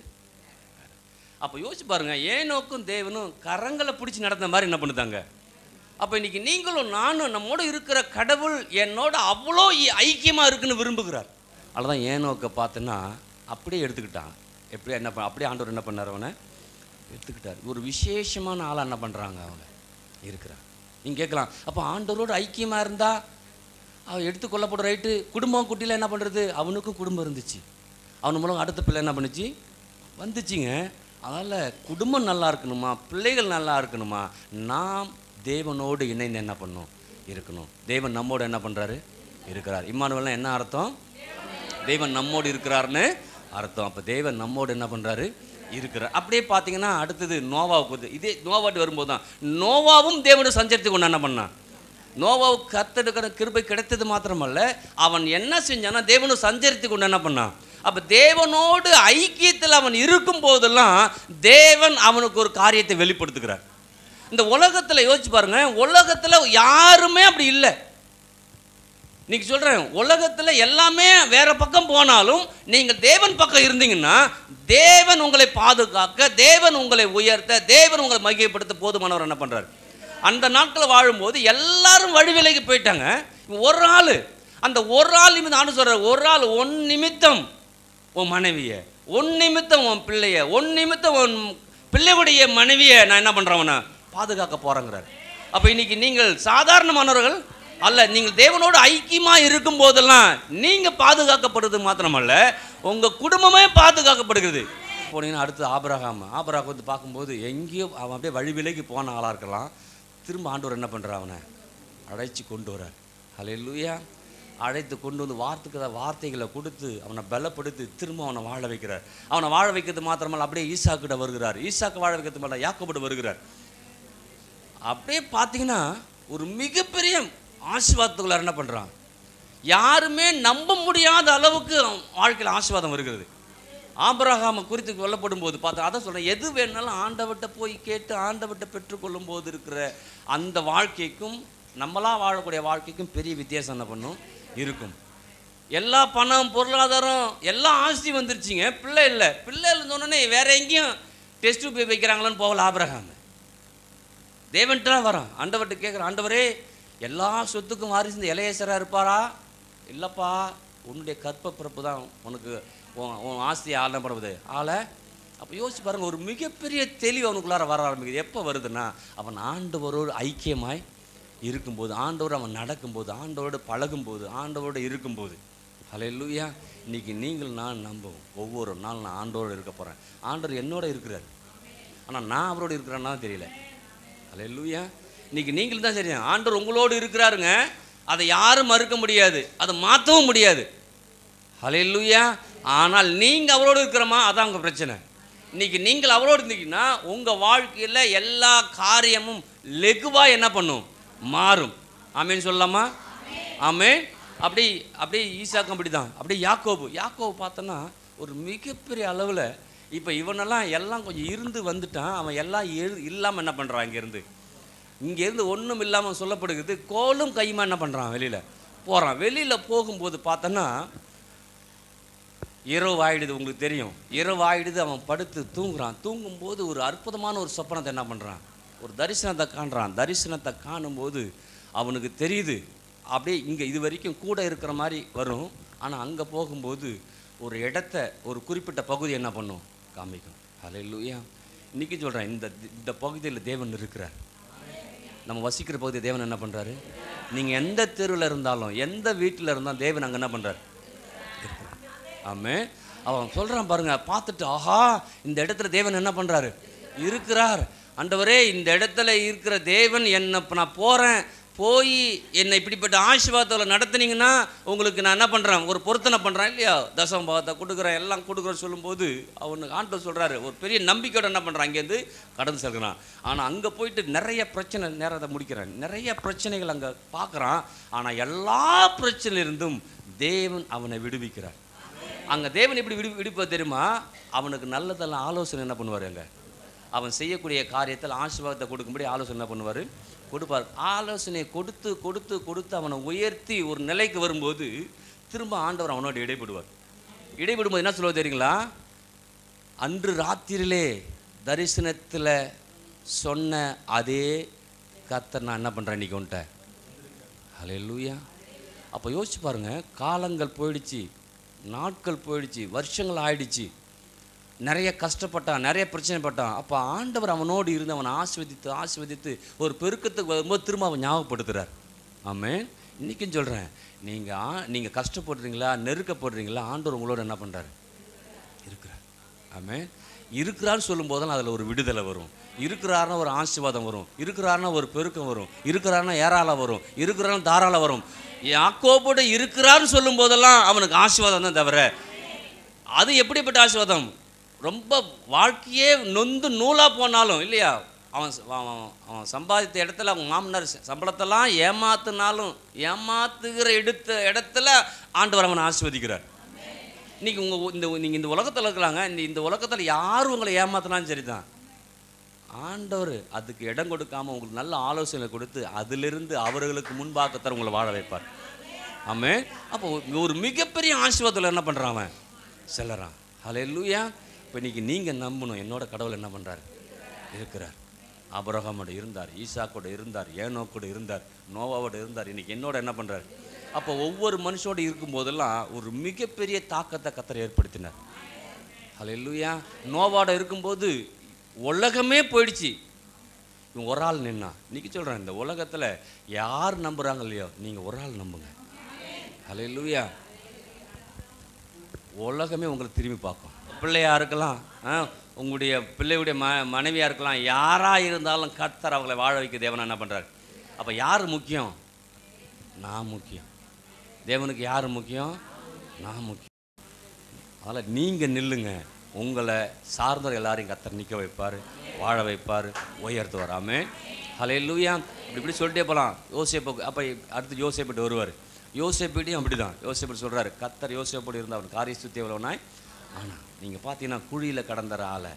அப்போ யோசிச்சு பாருங்க, ஏனோக்கும் தேவனும் கரங்களை பிடிச்சி நடந்த மாதிரி என்ன பண்ணுதாங்க. அப்போ இன்னைக்கு நீங்களும் நானும் நம்மோடு இருக்கிற கடவுள் என்னோட அவ்வளோ ஐக்கியமாக இருக்குன்னு விரும்புகிறார். அதுதான் ஏனோக்கை பார்த்தோன்னா அப்படியே எடுத்துக்கிட்டான். எப்படியா என்ன பண்ண அப்படியே ஆண்டவர் என்ன பண்ணார், அவனை எடுத்துக்கிட்டார். ஒரு விசேஷமான ஆளாக என்ன பண்ணுறாங்க அவங்க இருக்கிறான். நீங்கள் கேட்கலாம், அப்போ ஆண்டவரோடு ஐக்கியமாக இருந்தால் அவன் எடுத்துக்கொள்ளப்படும் ரைட்டு. குடும்பம் குட்டியில் என்ன பண்ணுறது, அவனுக்கும் குடும்பம் இருந்துச்சு. அவன் மூலம் அடுத்த பிள்ளை என்ன பண்ணுச்சு, வந்துச்சுங்க. அதனால் குடும்பம் நல்லா இருக்கணுமா, பிள்ளைகள் நல்லா இருக்கணுமா, நாம் தேவனோடு இணைந்து என்ன பண்ணணும், இருக்கணும். தேவன் நம்மோடு என்ன பண்ணுறாரு, இருக்கிறார். இம்மானுவேல்னா என்ன அர்த்தம், தேவன் நம்மோடு இருக்கிறார்னு அர்த்தம். அப்போ தேவன் நம்மோடு என்ன பண்ணுறாரு, இருக்கிறார். அப்படியே பார்த்தீங்கன்னா அடுத்தது நோவாவுக்கு வந்து இதே நோவாட்டு வரும்போது தான் நோவாவும் தேவனோட சஞ்சரித்து கொண்டு என்ன பண்ணான். நோவாவுக்கு கர்த்தருக்கிற கிருபை கிடைத்தது மாத்திரமல்ல, அவன் என்ன செஞ்சானா தேவனோடு சஞ்சரித்து கொண்டு என்ன பண்ணான். அப்போ தேவனோடு ஐக்கியத்தில் அவன் இருக்கும் போதெல்லாம் தேவன் அவனுக்கு ஒரு காரியத்தை வெளிப்படுத்துகிறார். இந்த உலகத்தில் யோசிச்சு பாருங்க, உலகத்தில் யாருமே அப்படி இல்லை. இன்னைக்கு சொல்கிறேன், உலகத்தில் எல்லாமே வேற பக்கம் போனாலும் நீங்கள் தேவன் பக்கம் இருந்தீங்கன்னா தேவன் உங்களை பாதுகாக்க, தேவன் உங்களை உயர்த்த, தேவன் உங்களை மகிமைப்படுத்த போதுமானவர் என்ன பண்ணுறாரு. அந்த நாட்களில் வாழும்போது எல்லாரும் வழிவிலைக்கு போயிட்டாங்க. ஒரு ஆள், அந்த ஒரு ஆள் நிமித்தம் நான் சொல்கிறேன், ஒரு ஆள் ஒன் நிமித்தம் உன் மனைவியை, ஒன் நிமித்தம் உன் பிள்ளைய, ஒன் நிமித்தம் உன் பிள்ளையுடைய மனைவியை நான் என்ன பண்ணுறவன பாதுகாக்க போகிறேங்கிறார். அப்போ இன்னைக்கு நீங்கள் சாதாரணமானவர்கள் அல்ல, நீங்கள் தேவனோடு ஐக்கியமாக இருக்கும் போதெல்லாம் நீங்கள் பாதுகாக்கப்படுறது மாத்திரமல்ல, உங்கள் குடும்பமே பாதுகாக்கப்படுகிறது. போனீங்கன்னா அடுத்து ஆபிரகாம். ஆபிரகாம் வந்து பார்க்கும்போது எங்கேயோ அவன் அப்படியே வழி விலைக்கு போன ஆளாக இருக்கலாம். திரும்ப ஆண்டவர் என்ன பண்ணுறான், அவனை அழைச்சி கொண்டு வரார். ஹல்லேலூயா. அழைத்து கொண்டு வந்து வார்த்தைக்கு வார்த்தைகளை கொடுத்து அவனை பலப்படுத்தி திரும்ப அவனை வாழ வைக்கிறார். அவனை வாழ வைக்கிறது மாத்திரமல்ல, அப்படியே ஈசாக்கிட்ட வருகிறார். ஈசாக்கு வாழ வைக்கிறது மேலே யாக்கோபிட்ட வருகிறார். அப்படியே பார்த்தீங்கன்னா ஒரு மிகப்பெரிய ஆசீர்வாதத்துக்குள்ளார் என்ன பண்ணுறான். யாருமே நம்ப முடியாத அளவுக்கு வாழ்க்கையில் ஆசீர்வாதம் வருகிறது. ஆபிரகாமை குறித்து கொல்லப்படும் போது பார்த்தா அதான் சொல்கிறேன், எது வேணாலும் ஆண்டவர்கிட்ட போய் கேட்டு ஆண்டவர்கிட்ட பெற்றுக்கொள்ளும் போது இருக்கிற அந்த வாழ்க்கைக்கும் நம்மளாக வாழக்கூடிய வாழ்க்கைக்கும் பெரிய வித்தியாசம் என்ன பண்ணும் இருக்கும். எல்லா பணம் பொருளாதாரம் எல்லாம் ஆஸ்தி வந்துருச்சுங்க, பிள்ளை இல்லை. பிள்ளை இல்லைன்னு வேற எங்கேயும் டெஸ்ட் போய் வைக்கிறாங்களான்னு போகல. ஆபிரகாம் தேவன்கிட்ட வரான், ஆண்டவர்கிட்ட கேட்குறான், ஆண்டவரே எல்லா சொத்துக்கும் வாரிசு இந்த இளையசராக இருப்பாரா? இல்லைப்பா, உன்னுடைய கற்ப பிறப்பு தான் உனக்கு உன் ஆஸ்தியை ஆளப்படுவது ஆளை. அப்போ யோசிச்சு பாருங்கள், ஒரு மிகப்பெரிய தெளிவு அவனுக்குள்ளார வர ஆரம்பிக்குது. எப்போ வருதுன்னா அவன் ஆண்டவரோடு ஐக்கியமாய் இருக்கும்போது, ஆண்டவரோடு அவன் நடக்கும்போது, ஆண்டவரோடு பழகும்போது, ஆண்டவரோடு இருக்கும்போது. ஹல்லேலூயா. இன்றைக்கி நீங்கள் நான் நம்புவோம், ஒவ்வொரு நாள் நான் ஆண்டவரோடு இருக்க போகிறேன். ஆண்டவர் என்னோட இருக்கிறார், ஆனால் நான் அவரோடு இருக்கிறேன்னா தெரியல. ஹல்லேலூயா. இன்றைக்கி நீங்கள் தான் சரி, ஆண்டவர் உங்களோடு இருக்கிறாருங்க, அதை யாரும் மறுக்க முடியாது, அதை மாற்றவும் முடியாது. ஹல்லேலூயா. ஆனால் நீங்கள் அவரோடு இருக்கிறோமா, அதான் உங்கள் பிரச்சனை. இன்றைக்கி நீங்கள் அவரோடு இருந்தீங்கன்னா உங்கள் வாழ்க்கையில் எல்லா காரியமும் லெகுவாக என்ன பண்ணும், மாறும். ஆமேன்னு சொல்லலாமா? ஆமே. அப்படி அப்படியே ஈசாக்கும் அப்படி தான். அப்படியே யாக்கோபு யாக்கோபு பார்த்தோன்னா ஒரு மிகப்பெரிய அளவில் இப்போ இவனெல்லாம் எல்லாம் கொஞ்சம் இருந்து வந்துட்டான். அவன் எல்லாம் எழு இல்லாமல் என்ன பண்ணுறான், இங்கேருந்து இங்கேருந்து ஒன்றும் இல்லாமல் சொல்லப்படுகிறது. கோலும் கையுமா என்ன பண்ணுறான், வெளியில் போகிறான். வெளியில் போகும்போது பார்த்தோன்னா இரவு ஆயிடுது. உங்களுக்கு தெரியும், இரவு ஆயிடுது. அவன் படுத்து தூங்குறான். தூங்கும்போது ஒரு அற்புதமான ஒரு சொப்பனத்தை என்ன பண்ணுறான், ஒரு தரிசனத்தை காண்றான். தரிசனத்தை காணும்போது அவனுக்கு தெரியுது, அப்படியே இங்கே இது வரைக்கும் கூட இருக்கிற மாதிரி வரும். ஆனால் அங்கே போகும்போது ஒரு இடத்த, ஒரு குறிப்பிட்ட பகுதி என்ன பண்ணும், காமிக்கும். ஹல்லேலூயா. இன்றைக்கி சொல்கிறேன், இந்த இந்த பகுதியில் தேவன் இருக்கிறார். நம்ம வசிக்கிற பகுதி தேவன் என்ன பண்ணுறாரு. நீங்கள் எந்த தெருவில் இருந்தாலும், எந்த வீட்டில் இருந்தாலும் தேவன் அங்கே என்ன பண்ணுறாரு. ஆமே. அவன் சொல்கிறான் பாருங்க, பார்த்துட்டு ஆஹா இந்த இடத்துல தேவன் என்ன பண்ணுறாரு, இருக்கிறார். ஆண்டவரே இந்த இடத்துல இருக்கிற தேவன் என்னை நான் போகிறேன், போய் என்னை இப்படிப்பட்ட ஆசீர்வாதத்தில் நடத்துனீங்கன்னா உங்களுக்கு நான் என்ன பண்ணுறேன், ஒரு பொருத்தனை பண்ணுறேன் இல்லையா, தசம பாகத்தை கொடுக்குறேன், எல்லாம் கொடுக்குறேன்னு சொல்லும்போது அவனுக்கு ஆண்டவர் சொல்கிறாரு, ஒரு பெரிய நம்பிக்கையோட என்ன பண்ணுறான், அங்கேருந்து கடந்து செல்கிறான். ஆனால் அங்கே போயிட்டு நிறைய பிரச்சனை, நேரத்தை முடிக்கிறேன், நிறைய பிரச்சனைகள் அங்கே பார்க்குறான். ஆனால் எல்லா பிரச்சனையிலிருந்தும் தேவன் அவனை விடுவிக்கிறார். அங்கே தேவன் எப்படி விடு விடுப்பது தெரியுமா, அவனுக்கு நல்லதெல்லாம் ஆலோசனை என்ன பண்ணுவார், அங்கே அவன் செய்யக்கூடிய காரியத்தில் ஆசீர்வாதத்தை கொடுக்கும்படி ஆலோசனை என்ன பண்ணுவார், கொடுப்பார். ஆலோசனையை கொடுத்து கொடுத்து கொடுத்து அவனை உயர்த்தி ஒரு நிலைக்கு வரும்போது திரும்ப ஆண்டவர் அவனோட இடைப்படுவார். இடைப்படும்போது என்ன சொல்லுவது தெரியுங்களா, அன்று ராத்திரியிலே தரிசனத்தில் சொன்ன அதே கர்த்தர் நான் என்ன பண்ணுறேன் இன்றைக்கி உன்ட்ட. ஹல்லேலூயா. அப்போ யோசிச்சு பாருங்கள், காலங்கள் போயிடுச்சு, நாட்கள் போயிடுச்சு, வருஷங்கள் ஆயிடுச்சு, நிறைய கஷ்டப்பட்டான், நிறைய பிரச்சனைப்பட்டான். அப்போ ஆண்டவர் அவனோடு இருந்து அவனை ஆசீர்வதித்து ஆசீர்வதித்து ஒரு பெருக்கத்துக்கு வரும்போது திரும்ப அவன் ஞாபகப்படுத்துகிறார். ஆமென். இன்றைக்கும் சொல்கிறேன், நீங்கள் நீங்கள் கஷ்டப்படுறீங்களா, நெருக்கப்படுறீங்களா, ஆண்டவர் உங்களோட என்ன பண்ணுறாரு, இருக்கிறார். ஆமென். இருக்கிறான்னு சொல்லும் போதெல்லாம் அதில் ஒரு விடுதலை வரும். இருக்கிறாருன்னா ஒரு ஆசீர்வாதம் வரும், இருக்கிறாருன்னா ஒரு பெருக்கம் வரும், இருக்கிறாருன்னா ஏராளம் வரும், இருக்கிறாருன்னா தாராளம் வரும். யாக்கோபோடு இருக்கிறான்னு சொல்லும் போதெல்லாம் அவனுக்கு ஆசீர்வாதம் தான் தவிர, அது எப்படிப்பட்ட ஆசீர்வாதம், ரொம்ப வாழ்க்கையே நொந்து நூலாக போனாலும் இல்லையா, அவன் அவன் சம்பாதித்த இடத்துல அவன் மாமனார் சம்பளத்தெல்லாம் ஏமாத்தினாலும் ஏமாத்துகிற எடுத்த இடத்துல ஆண்டவர் அவனை ஆசீர்வதிக்கிறார். இன்றைக்கி உங்கள் இந்த நீங்கள் இந்த உலகத்தில் இருக்கிறாங்க, இந்த இந்த உலகத்தில் யாரும் உங்களை ஏமாத்தினாலும் சரி தான், ஆண்டவர் அதுக்கு இடம் கொடுக்காமல் உங்களுக்கு நல்ல ஆலோசனை கொடுத்து அதிலிருந்து அவர்களுக்கு முன்பாக்கத்தான் உங்களை வாழ வைப்பார். ஆமென். அப்போ ஒரு மிகப்பெரிய ஆசீர்வாதத்தில் என்ன பண்ணுறான் அவன் செல்லுறான். ஹல்லேலூயா. இப்போ இன்றைக்கி நீங்கள் நம்பணும், என்னோட கடவுள் என்ன பண்ணுறாரு, இருக்கிறார். ஆபிரகாமோட இருந்தார், ஈசாக்கோட இருந்தார், ஏனோக்கோட இருந்தார், நோவாவோட இருந்தார், இன்றைக்கி என்னோட என்ன பண்ணுறாரு. அப்போ ஒவ்வொரு மனுஷோடு இருக்கும்போதெல்லாம் ஒரு மிகப்பெரிய தாக்கத்தை கர்த்தர் ஏற்படுத்தினார். ஹல்லேலூயா. நோவாவோட இருக்கும்போது உலகமே போயிடுச்சு, இவன் ஒரு ஆள் நின்னா. இன்றைக்கி சொல்கிறேன், இந்த உலகத்தில் யார் நம்புகிறாங்க இல்லையோ, நீங்கள் ஒரு ஆள் நம்புங்க. ஹல்லேலூயா. உலகமே உங்களை திரும்பி பார்க்கும். பிள்ளையாக இருக்கலாம், உங்களுடைய பிள்ளையுடைய ம மனைவியாக இருக்கலாம், யாராக இருந்தாலும் கர்த்தர் அவங்களை வாழ வைக்க தேவன் என்ன பண்ணுறாரு. அப்போ யார் முக்கியம், நான் முக்கியம். தேவனுக்கு யார் முக்கியம், நான் முக்கியம். அதனால் நீங்கள் நில்லுங்க, உங்களை சார்ந்தவர் எல்லாரையும் கர்த்தர் நிற்க வைப்பார், வாழ வைப்பார், உயர்த்துவார். ஆமென். ஹல்லேலூயா. இப்படி இப்படி சொல்லிட்டே போகலாம். யோசேப்பு அப்போ அடுத்து யோசேப்பிட்டு வருவார். யோசேப்பிட்டையும் அப்படி தான். யோசேப்பிட்டு சொல்கிறாரு, கர்த்தர் யோசேப்போடு இருந்தால் அவன் காரிய சுத்தி எவ்வளோனாய். ஆனால் நீங்கள் பார்த்தீங்கன்னா குழியில் கடந்துற ஆளை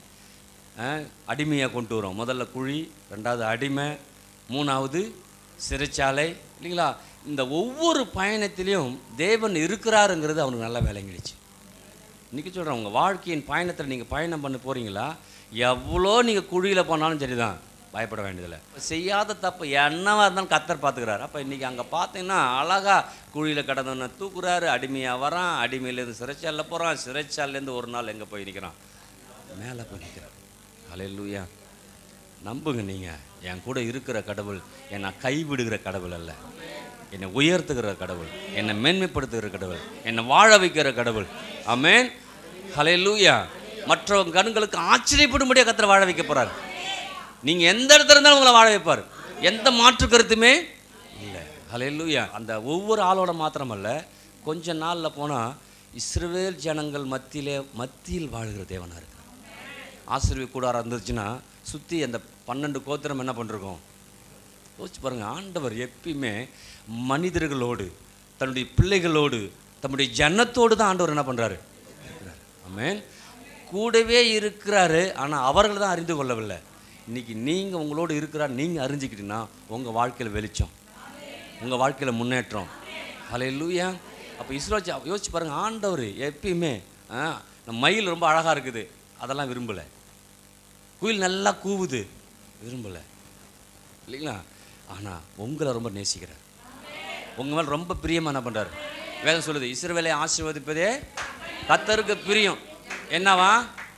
அடிமையாக கொண்டு வரும். முதல்ல குழி, ரெண்டாவது அடிமை, மூணாவது சிறைச்சாலை இல்லைங்களா. இந்த ஒவ்வொரு பயணத்திலையும் தேவன் இருக்கிறாருங்கிறது அவனுக்கு நல்லா விளங்கிடுச்சு. இன்றைக்கி சொல்கிறேன், உங்கள் வாழ்க்கையின் பயணத்தில் நீங்கள் பயணம் பண்ண போகிறீங்களா, எவ்வளோ நீங்கள் குழியில் போனாலும் சரி தான், பயப்பட வேண்டியதில்லை. செய்யாத தப்பு என்னவாக இருந்தாலும் கர்த்தர் பார்த்துக்கிறார். அப்போ இன்றைக்கி அங்கே பார்த்தீங்கன்னா அழகாக குழியில் கடந்தவனை தூக்குறாரு, அடிமையாக வரான், அடிமையிலேருந்து சிறைச்சாலில் போகிறான், சிறைச்சாலேருந்து ஒரு நாள் எங்கே போய் நிற்கிறான், மேலே போய் நிற்கிறான். ஹல்லேலூயா. நம்புங்க, நீங்கள் என் கூட இருக்கிற கடவுள் என்னை கைவிடுகிற கடவுள் அல்ல, என்னை உயர்த்துகிற கடவுள், என்னை மேன்மைப்படுத்துகிற கடவுள், என்னை வாழ வைக்கிற கடவுள். ஆமென். ஹல்லேலூயா. மற்றவங்க கண்களுக்கு ஆச்சரியப்படும்படியாக கர்த்தர் வாழ வைக்க போகிறார். நீங்கள் எந்த இடத்துல இருந்தாலும் உங்களை வாழ வைப்பார், எந்த மாற்று கருத்துமே இல்லை. ஹல்லேலூயா. அந்த ஒவ்வொரு ஆளோட மாத்திரமல்ல, கொஞ்ச நாளில் போனால் இஸ்ரவேல் ஜனங்கள் மத்தியிலே மத்தியில் வாழ்கிற தேவனாக இருக்கிறார். ஆசீர்வாத கூடாரம் இருந்துச்சுன்னா சுற்றி அந்த பன்னெண்டு கோத்திரம் என்ன பண்ணிருக்கோம் யோசிச்சு பாருங்கள். ஆண்டவர் எப்பயுமே மனிதர்களோடு, தன்னுடைய பிள்ளைகளோடு, தன்னுடைய ஜனத்தோடு தான் ஆண்டவர் என்ன பண்ணுறாரு, இருக்கிறார். ஆமென். கூடவே இருக்கிறாரு, ஆனால் அவர்கள் தான் அறிந்து கொள்ளவில்லை. இன்றைக்கி நீங்கள் உங்களோடு இருக்கிறார், நீங்கள் அறிஞ்சிக்கிட்டீங்கன்னா உங்கள் வாழ்க்கையில் வெளிச்சம், உங்கள் வாழ்க்கையில் முன்னேற்றம். ஹல்லேலூயா. அப்போ இஸ்ரோ யோசிச்சு பாருங்கள், ஆண்டவர் எப்பயுமே மயில் ரொம்ப அழகாக இருக்குது, அதெல்லாம் விரும்பலை. குயில் நல்லா கூவுது, விரும்பலை இல்லைங்களா. ஆனால் உங்களை ரொம்ப நேசிக்கிறார், உங்கள் மேலே ரொம்ப பிரியமாக என்ன பண்ணுறாரு. வேதம் சொல்லுது, இஸ்ரவேலை ஆசீர்வதிப்பதே கர்த்தருக்கு பிரியம். என்னவா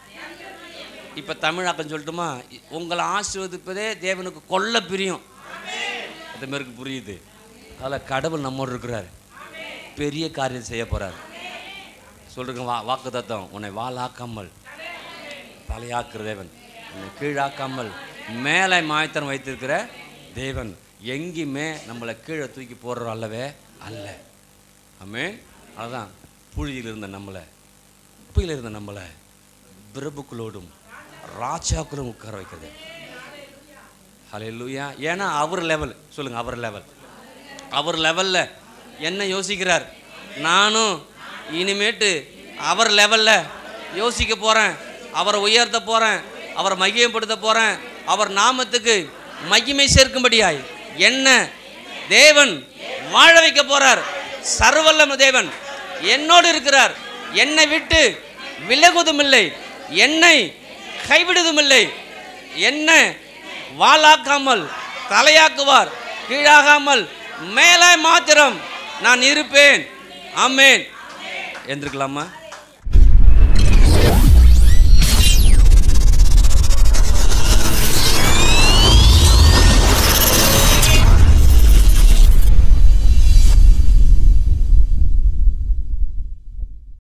இப்போ தமிழாக்கம் சொல்லட்டுமா, உங்களை ஆசீர்வதிப்பதே தேவனுக்கு கொல்ல பிரியம். அது மாரி புரியுது. அதில் கடவுள் நம்மோடு இருக்கிறார், பெரிய காரியம் செய்ய போகிறார். சொல்றேங்க வா வாக்கு தத்துவம், உன்னை வாளாக்காமல் தலையாக்குற தேவன், உன்னை கீழாக்காமல் மேலே மாயத்தனம் வைத்திருக்கிற தேவன். எங்கேயுமே நம்மளை கீழே தூக்கி போடுற அல்லவே அல்ல. ஆமென். அதுதான் புழுதியில் இருந்த நம்மளை, குப்பையில் இருந்த நம்மளை பிரபுக்களோடும் ராஜாக்களும் உட்கார வைக்கிறது. ஹல்லேலூயா. ஏன்னா அவர் லெவல், சொல்லுங்க அவர் லெவல், அவர் லெவலில் என்ன யோசிக்கிறார், நானும் இனிமேட்டு அவர் லெவலில் யோசிக்க போகிறேன், அவரை உயர்த்த போகிறேன், அவரை மகிமைப்படுத்த போகிறேன், அவர் நாமத்துக்கு மகிமை சேர்க்கும்படியாய் என்ன தேவன் வாழ வைக்க போகிறார். சர்வவல்லமை தேவன் என்னோடு இருக்கிறார், என்னை விட்டு விலகுவதும் இல்லை, என்னை கைவிடுவதும் இல்லை, என்ன வாளாக்காமல் தலையாக்குவார், கீழாகாமல் மேலே மாத்திரம் நான் இருப்பேன். ஆமென். எந்திருக்கலாமா?